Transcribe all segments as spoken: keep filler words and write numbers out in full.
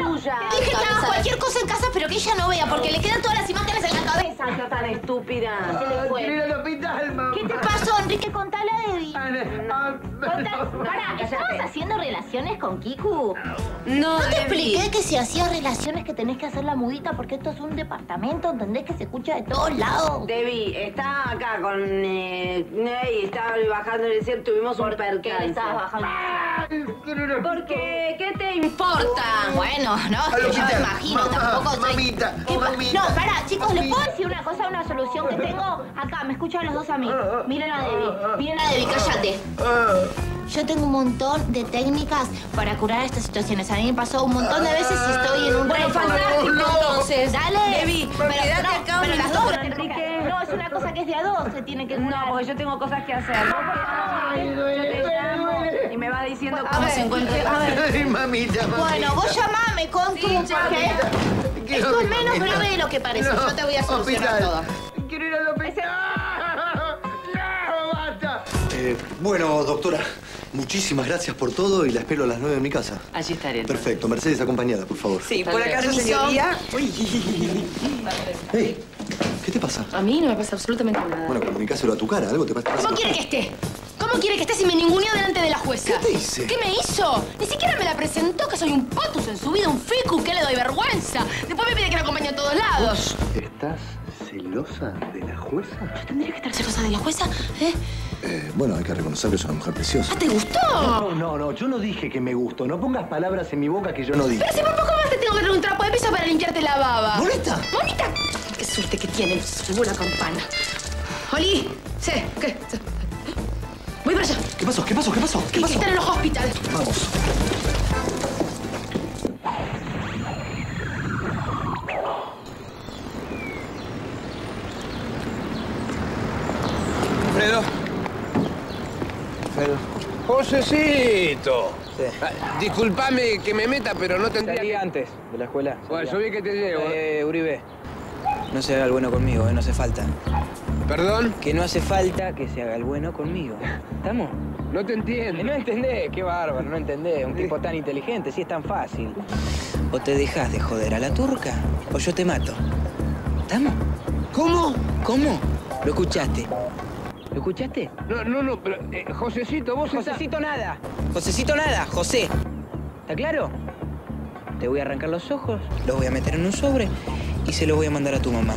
tuya. Le dije que haga cualquier cosa en casa, pero que ella no vea, porque le quedan todas las imágenes en la cabeza. Esa tan estúpida. ¿Qué le fue? Quiero ir al hospital, mamá. ¿Qué te pasó, Enrique? Contale a Debbie. Contá- Pará, ¿estabas haciendo relaciones con Kiku? No, ¿No te Debbie. expliqué que si hacías relaciones que tenés que hacer la mudita porque esto es un departamento, ¿entendés? Que se escucha de todos lados. Debbie, está acá con eh, Ney, estaba bajando el desierto, tuvimos un percance. ¿Qué le estabas bajando? Porque, ¿qué te importa? Bueno, no, Al que yo me hospital. imagino, Mamá, tampoco soy... mamita, ¿Qué pa- mamita. No, pará, chicos, ¿les puedo decir una cosa, una solución que tengo? Acá, me escuchan los dos a mí. Miren a Debbie, miren a Debbie, cállate. Yo tengo un montón de técnicas para curar estas situaciones. A mí me pasó un montón de veces y estoy en un Bueno, récord. fantástico, entonces. Dale. Debbie, pero, quédate no, acá un pero las minuto dos con las tenemos que Enrique. hacer. No, es una cosa que es de a dos, se tiene que curar. No, porque yo tengo cosas que hacer. Ay, duele, Yo te duele, llamo duele. y me va diciendo A cómo ver, se encuentra. a ver. Ay, mamita, mamita. Bueno, vos llamame con tu... porque Quiero esto es mi menos mamita. grave de lo que parece. No, Yo te voy a solucionar hospital. todo. Quiero ir al hospital. ¡No, basta! Eh, bueno, doctora, muchísimas gracias por todo y la espero a las nueve en mi casa. Allí estaré. Perfecto. Mercedes, acompañada, por favor. Sí, por acaso, Permiso. señoría. Hey, ¿qué te pasa? A mí no me pasa absolutamente nada. Bueno, comunicáselo a tu cara. ¿Algo te pasa? ¿Cómo quiere que esté? ¿Cómo quiere que esté si me ninguneó delante de la jueza? ¿Qué te hice? ¿Qué me hizo? Ni siquiera me la presentó, que soy un potus en su vida, un ficu, que le doy vergüenza. Después me pide que la acompañe a todos lados. ¿Estás celosa de la jueza? ¿Yo tendría que estar celosa de la jueza? ¿Eh? Eh, bueno, hay que reconocer que es una mujer preciosa. ¿Ah, te gustó? No, no, no. Yo no dije que me gustó. No pongas palabras en mi boca que yo no dije. Pero si por poco más te tengo que traer un trapo de piso para limpiarte la baba. ¿Bonita? ¡Bonita! ¡Qué suerte que tiene! Llegó la campana. ¡Oli! ¿Sí? ¿Qué? Voy para allá. ¿Qué pasó? ¿Qué pasó? ¿Qué pasó? ¿Qué Que pasó? están en los hospitales. Vamos. Alfredo. Alfredo. ¡Josecito! Sí. Ah, disculpame que me meta, pero no tendría Salí que... antes de la escuela. Bueno, Salí yo vi que te llevo. Eh, Uribe, no se haga el bueno conmigo, eh, no hace falta. ¿Perdón? Que no hace falta que se haga el bueno conmigo. ¿Estamos? No te Que entiendo. no entendés, qué bárbaro, no entendés. Un tipo tan inteligente, sí es tan fácil. O te dejas de joder a la turca, o yo te mato. ¿Estamos? ¿Cómo? ¿Cómo? ¿Lo escuchaste? ¿Lo escuchaste? No, no, no, pero... eh, Josecito, vos estás... Josecito nada. Josecito nada, José. ¿Está claro? Te voy a arrancar los ojos, los voy a meter en un sobre y se los voy a mandar a tu mamá.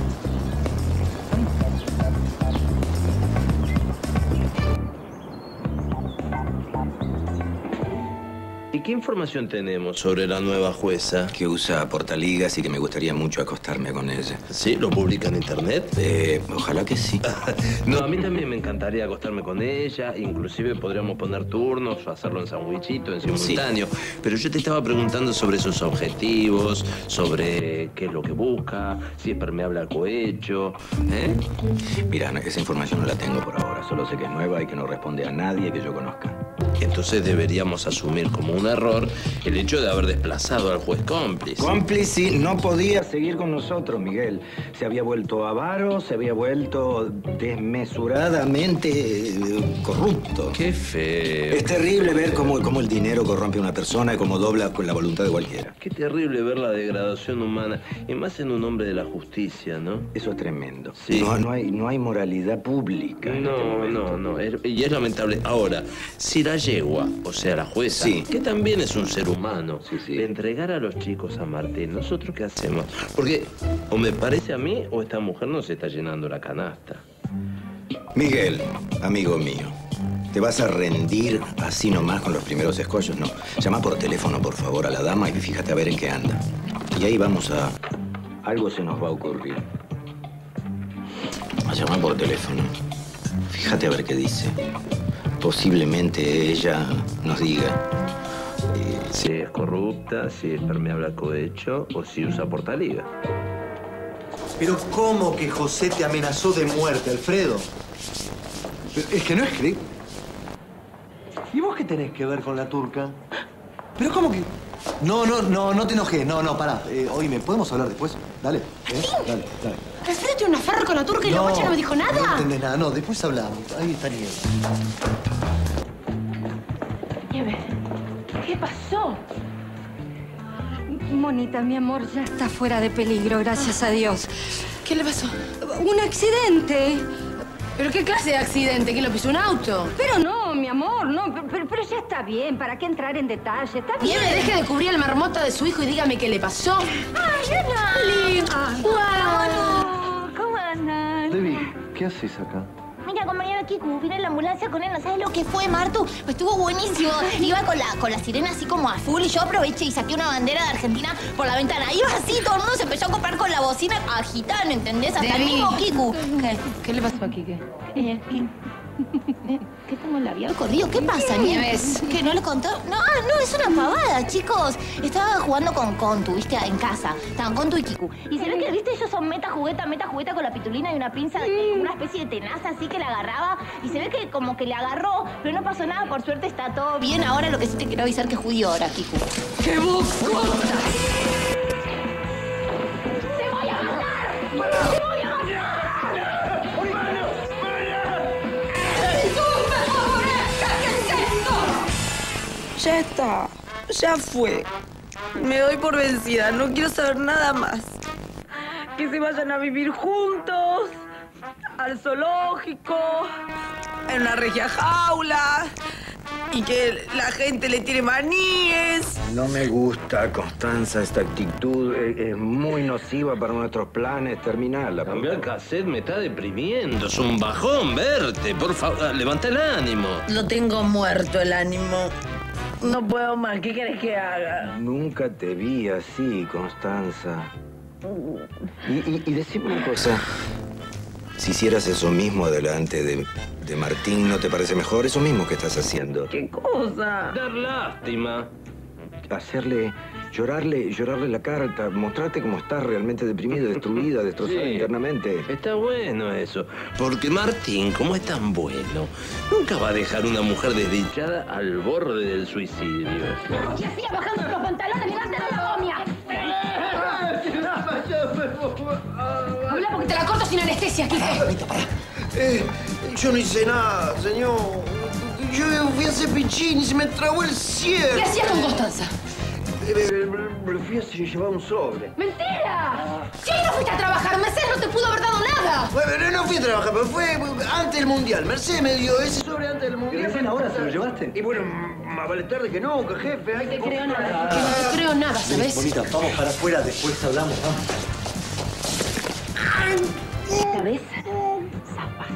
¿Y qué información tenemos sobre la nueva jueza? Que usa portaligas y que me gustaría mucho acostarme con ella. ¿Sí? ¿Lo publica en internet? Eh, ojalá que sí. No, a mí también me encantaría acostarme con ella. Inclusive podríamos poner turnos o hacerlo en sandwichito, en simultáneo. Pero yo te estaba preguntando sobre sus objetivos, sobre qué es lo que busca, si es permeable al cohecho. ¿Eh? Mira, esa información no la tengo por ahora. Solo sé que es nueva y que no responde a nadie que yo conozca. Entonces deberíamos asumir como un error el hecho de haber desplazado al juez cómplice. Cómplice no podía seguir con nosotros, Miguel. Se había vuelto avaro, se había vuelto desmesuradamente eh, corrupto. Qué feo. Es terrible ver cómo, cómo el dinero corrompe a una persona y cómo dobla con la voluntad de cualquiera. Qué terrible ver la degradación humana, y más en un hombre de la justicia, ¿no? Eso es tremendo. Sí. No, no hay, no hay moralidad pública en este No, momento. no, no, es- y es lamentable. Ahora, si la yegua, o sea, la jueza, Sí. que también es un ser humano, Sí, sí. le entregara a los chicos a Martín, ¿nosotros qué hacemos? Porque o me parece a mí o esta mujer nos está llenando la canasta. Miguel, amigo mío, ¿te vas a rendir así nomás con los primeros escollos? No. Llama por teléfono, por favor, a la dama y fíjate a ver en qué anda. Y ahí vamos a... Algo se nos va a ocurrir. A llamar por teléfono. Fíjate a ver qué dice. Posiblemente ella nos diga... eh, Si es corrupta, si es permeable al cohecho o si usa portaliga. Pero ¿cómo que José te amenazó de muerte, Alfredo? Pero es que no es creíble. ¿Y vos qué tenés que ver con la turca? ¿Pero cómo que...? No, no, no, no te enojes. No, no, pará. Eh, oíme, ¿podemos hablar después? Dale, ¿eh? Dale, dale. Alfredo tiene una farra con la turca y la guacha no me dijo nada. No entendés nada. No, después hablamos. Ahí está Nieve. Nieve, ¿qué pasó? Monita, mi amor, ya está fuera de peligro, gracias a Dios. ¿Qué le pasó? Un accidente. ¿Pero qué clase de accidente? ¿Que lo pisó un auto? Pero no, mi amor, no. Pero, pero ya está bien. ¿Para qué entrar en detalle? Está bien. Nieve, deje de cubrir el marmota de su hijo y dígame qué le pasó. ¡Ay, Ana! Lili. ¡Wow! ¿Cómo andan? Debbie, ¿qué haces acá? Mira, compañero Kiku, vine en la ambulancia con él. ¿No sabes lo que fue, Martu? Estuvo buenísimo. Iba con la, con la sirena así como a full y yo aproveché y saqué una bandera de Argentina por la ventana. Iba así, todo el mundo se empezó a comprar con la bocina agitando, ¿entendés? Hasta el mismo Kiku. ¿Qué? ¿Qué le pasó a Kike? Eh, ¿Qué tengo el labial corrido? ¿Qué pasa, Nieves? ¿Que no le contó? No, ah, no, es una pavada, chicos. Estaba jugando con Contu, ¿viste? En casa. Estaban Contu y Kiku. Y se ve que, ¿viste? Ellos son meta jugueta, meta jugueta con la pitulina y una pinza, de, una especie de tenaza así que la agarraba. Y se ve que como que le agarró, pero no pasó nada. Por suerte está todo bien. Ahora lo que sí te quiero avisar que es judío ahora, Kiku. ¡Qué buscota! ¡Se voy a matar! ¡Se voy a matar! Ya está, ya fue. Me doy por vencida, no quiero saber nada más. Que se vayan a vivir juntos, al zoológico, en una regia jaula, y que la gente le tire maníes. No me gusta, Constanza, esta actitud. Es, es muy nociva para nuestros planes. Terminarla. Cambiar cassette me está deprimiendo. Es un bajón verte. Por favor, levanta el ánimo. Lo tengo muerto el ánimo. No puedo más. ¿Qué querés que haga? Nunca te vi así, Constanza. Y, y, y decime una cosa. Si hicieras eso mismo delante de, de Martín, ¿no te parece mejor? Eso mismo que estás haciendo. ¿Qué cosa? Dar lástima. Hacerle, llorarle, llorarle la carta, mostrarte cómo estás realmente deprimida, destruida, destrozada Sí. internamente. Está bueno eso. Porque Martín, como es tan bueno, nunca va a dejar una mujer desdichada al borde del suicidio. Y así bajando los pantalones, mirate la momia. Habla porque te la corto sin anestesia, Kike. Eh, yo no hice nada, señor. Yo fui a hacer pichín y se me trabó el cierre. ¿Qué hacías con Constanza? Eh, Me fui a llevar un sobre. ¡Mentira! Sí, no fuiste a trabajar. Mercedes no te pudo haber dado nada. Bueno, no fui a trabajar, pero fue antes del Mundial. Mercedes me dio ese sobre antes del Mundial. ¿Y recién ahora se lo llevaste? Y bueno, más vale tarde que nunca, jefe. Hay No te que creo nada. Que no te creo nada, ¿sabes? Bonita, vamos para afuera, después hablamos, vamos. Esta vez, zafaste.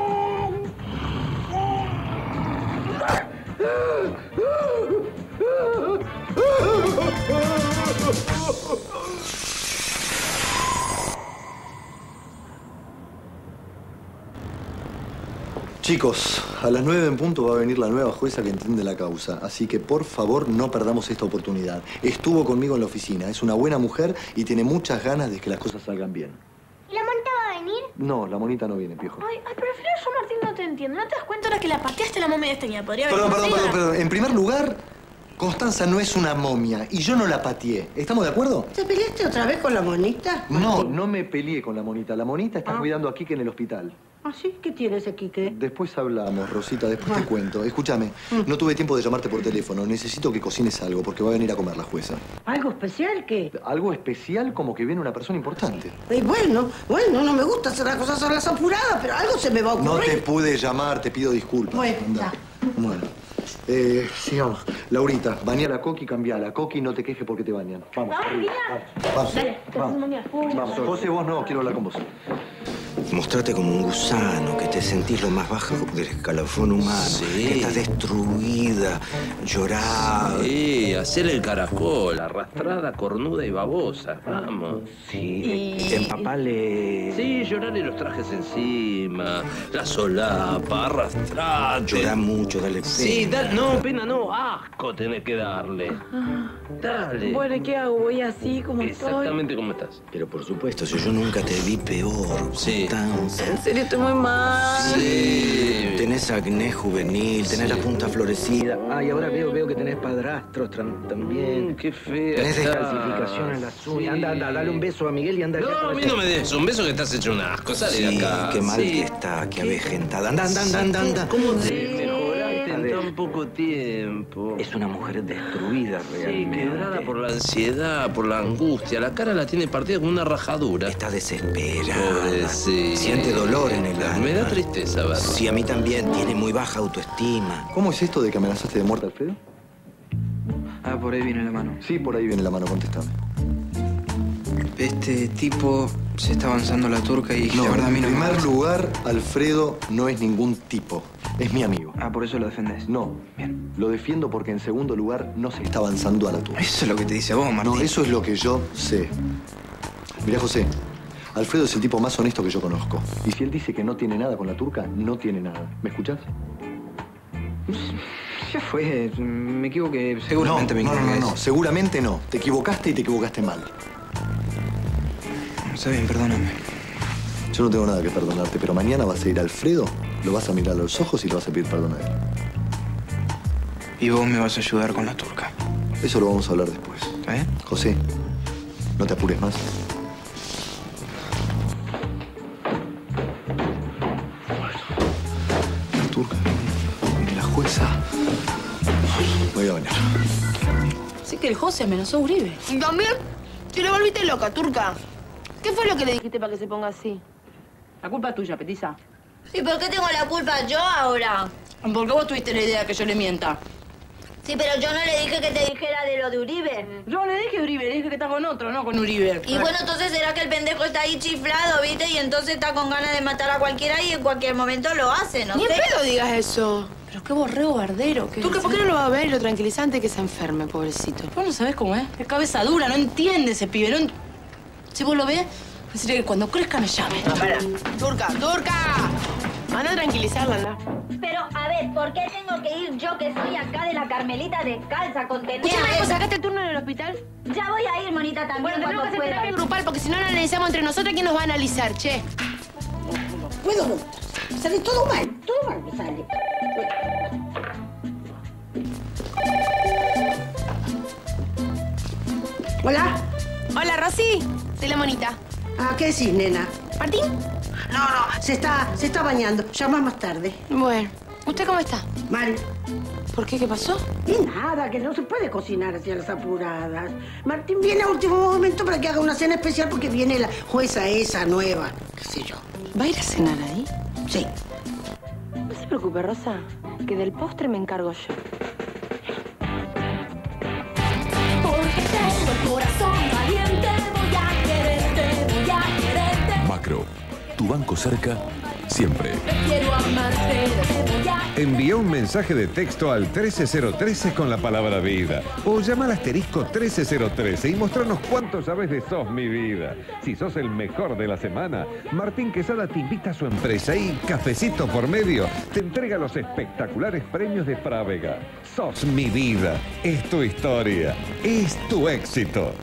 Chicos, a las nueve en punto va a venir la nueva jueza que entiende la causa. Así que, por favor, no perdamos esta oportunidad. Estuvo conmigo en la oficina. Es una buena mujer y tiene muchas ganas de que las cosas salgan bien. ¿Y la monita va a venir? No, la monita no viene, viejo. Ay, ay, pero al final yo, Martín, no te entiendo. ¿No te das cuenta ahora que la pateaste la momia de esta niña? Podría haber Perdón, perdón, sido. perdón, perdón. En primer lugar, Constanza no es una momia y yo no la pateé. ¿Estamos de acuerdo? ¿Te peleaste otra vez con la monita? No, no me peleé con la monita. La monita está cuidando a Kike en el hospital. ¿Ah, sí? ¿Qué tienes aquí, qué? Después hablamos, Rosita, después te cuento. Escúchame, no tuve tiempo de llamarte por teléfono. Necesito que cocines algo porque va a venir a comer la jueza. ¿Algo especial qué? Algo especial como que viene una persona importante. Y bueno, bueno, no me gusta hacer las cosas a las apuradas, pero algo se me va a ocurrir. No te pude llamar, te pido disculpas. Bueno, Andá. Bueno. Eh, sigamos. Laurita, baña a la Coqui y cambiala. Coqui, no te quejes porque te bañan. Vamos, arriba. Vamos. Dale, te Vamos. hacemos mía. Uy, Vamos. José, vos no, quiero hablar con vos. Mostrate como un gusano, que te sentís lo más bajo del escalafón humano. Sí. Que estás destruida, llorada. Sí, hacer el caracol, arrastrada, cornuda y babosa. Vamos. Sí, empapale. Sí, llorarle los trajes encima, la solapa, arrastrate. Llorá mucho, dale pena. Sí, da, no, pena no, asco tenés que darle. Dale. Bueno, ¿y qué hago? Voy así como estoy. Exactamente como estás. Pero por supuesto, si yo nunca te vi peor, Sí. Constanza. En serio, estoy muy mal. Sí. Tenés acné juvenil, tenés la punta florecida. Ah, y ahora veo, veo que tenés padrastros tran- también. Mm, qué fea. Tenés estás. descalcificación en las uñas. Sí. Anda, anda, dale un beso a Miguel y anda. No, a mí no me des un beso que estás hecho un asco. Sale Sí, de acá. qué mal Sí. que está, qué avejentada. Anda, anda, anda, anda, anda. ¿Cómo te mejoraste A ver, entonces? poco tiempo. Es una mujer destruida realmente. Sí, quebrada por la ansiedad, por la angustia. La cara la tiene partida con una rajadura. Está desesperada. Pobrecita. Siente dolor en el alma. Me da tristeza verlo. Sí, a mí también. Tiene muy baja autoestima. ¿Cómo es esto de que amenazaste de muerte a Alfredo? Ah, por ahí viene la mano. Sí, por ahí viene la mano, contéstame. Este tipo se está avanzando la turca y No, la verdad a mí en no me primer parece. lugar, Alfredo no es ningún tipo. Es mi amigo. Ah, por eso lo defendés. No. Bien. Lo defiendo porque en segundo lugar no se está avanzando a la turca. Eso es lo que te dice vos, Martín. No, eso es lo que yo sé. Mirá, José, Alfredo es el tipo más honesto que yo conozco. Y si él dice que no tiene nada con la turca, no tiene nada. ¿Me escuchás? Ya fue, me equivoqué, seguramente no, me no, equivoqué. No, no, no, seguramente no. Te equivocaste y te equivocaste mal. Está bien, perdóname. Yo no tengo nada que perdonarte, pero mañana vas a ir a Alfredo, lo vas a mirar a los ojos y le vas a pedir perdón a él. Y vos me vas a ayudar con la turca. Eso lo vamos a hablar después. ¿Está bien? José, no te apures más. La turca, mire la jueza. Me voy a bañar. Así que el José amenazó a Uribe. ¿Y también? Te lo volviste loca, turca. ¿Qué fue lo que le dijiste para que se ponga así? La culpa es tuya, petiza. ¿Y por qué tengo la culpa yo ahora? Porque vos tuviste la idea que yo le mienta. Sí, pero yo no le dije que te dijera de lo de Uribe. Yo le dije a Uribe, le dije que está con otro, no con Uribe. Y bueno, entonces será que el pendejo está ahí chiflado, ¿viste? Y entonces está con ganas de matar a cualquiera y en cualquier momento lo hace, ¿no? Ni en sé. pedo digas eso. Pero qué borrego bardero. ¿Tú qué, por qué no lo vas a ver y lo tranquilizante que se enferme, pobrecito? Vos no sabés cómo es. Es cabeza dura, no entiende ese pibe. No en- Si vos lo ves, decirle que cuando crezca me llame. No, para. Turca, turca. Anda a tranquilizarla, anda. Pero, a ver, ¿por qué tengo que ir yo que soy acá de la Carmelita descalza con Tenea? Escúchame, ¿vos sacaste el turno en el hospital? Ya voy a ir, monita, también Bueno, tenemos que cuando hacer pueda. terapia grupal porque si no la analizamos entre nosotros, ¿quién nos va a analizar, che? Puedo no. Sale todo mal, todo mal me sale. Hola. Hola, Rosy. Soy la monita. Ah, ¿qué decís, nena? ¿Martín? No, no, se está, se está bañando. Llama más tarde. Bueno. ¿Usted cómo está? Mal. ¿Por qué? ¿Qué pasó? Y nada, que no se puede cocinar así a las apuradas. Martín viene a último momento para que haga una cena especial porque viene la jueza esa nueva, qué sé yo. ¿Va a ir a cenar ahí? Sí. No se preocupe, Rosa, que del postre me encargo yo. Porque tengo el corazón valiente, voy a quererte, voy a quererte. Macro, tu banco cerca siempre. Quiero amarte, te voy a... Envía un mensaje de texto al trece cero trece con la palabra vida o llama al asterisco trece cero trece y mostrarnos cuánto sabes de Sos Mi Vida. Si sos el mejor de la semana, Martín Quesada te invita a su empresa y cafecito por medio te entrega los espectaculares premios de Frávega. Sos Mi Vida, es tu historia, es tu éxito.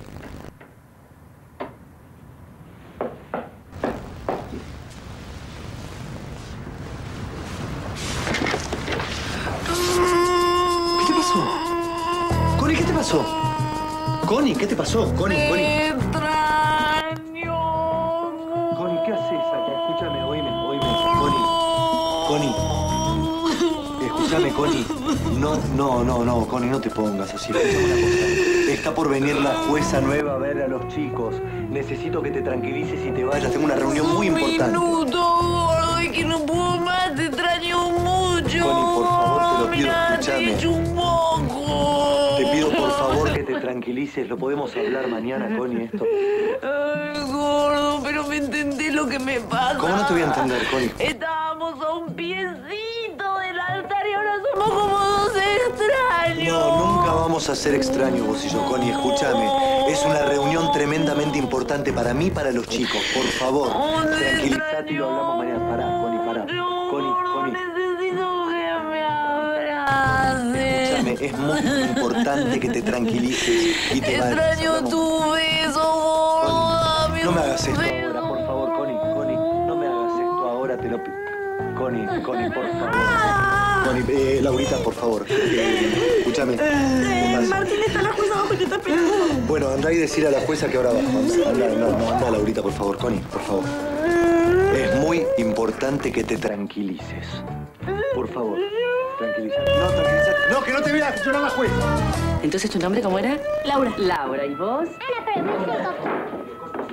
¿Qué te pasó? Connie, ¿qué te pasó? Connie, ¿qué te pasó? Connie, Connie. extraño. Connie, ¿qué haces acá? Escúchame, oíme, oíme. Connie. Connie. Escúchame, Connie. No, no, no, no, Connie, no te pongas así. Escúchame una cosa. Está por venir la jueza nueva a ver a los chicos. Necesito que te tranquilices y te vayas. Tengo una reunión muy importante. Un minuto, gordo, y que no puedo más, te extraño mucho. Connie, por favor, te lo pido, Mirá, escúchame. te echo un poco. Te pido, por favor, que te tranquilices. Lo podemos hablar mañana, Connie, esto. Ay, gordo, pero me entendés lo que me pasa. ¿Cómo no te voy a entender, Connie? Estábamos a un piecito del altar y ahora somos como dos extraños. No, nunca vamos a ser extraños vos y yo, Connie. Escúchame. Es una reunión tremendamente importante para mí y para los chicos. Por favor, tranquilízate y lo hablamos mañana. Pará, Connie, pará. Connie, Connie. Necesito que me abraces. Escúchame, es muy importante que te tranquilices y te vayas. Extraño Hablamos- tu beso, gordo. Dame No me un hagas esto beso. ahora, por favor, Connie. Connie, no me hagas esto ahora, te lo pido. Connie, Connie, por favor. Connie, eh, Laurita, por favor. Eh, escúchame. ¿Qué pasa? Martín, está la jueza abajo y te está esperando. Bueno, andá y decir a la jueza que ahora bajo. Anda, anda, anda, no, anda, Laurita, por favor. Connie, por favor. Es muy importante que te tranquilices. Por favor. tranquilízate. No, tranquilízate. No, que no te veas, que yo no la juez. Entonces, ¿tu nombre cómo era? Laura. Laura, ¿y vos? Ana, pero me siento...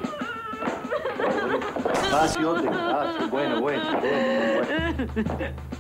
Despacio, despacio. Bueno, bueno, bueno, bueno.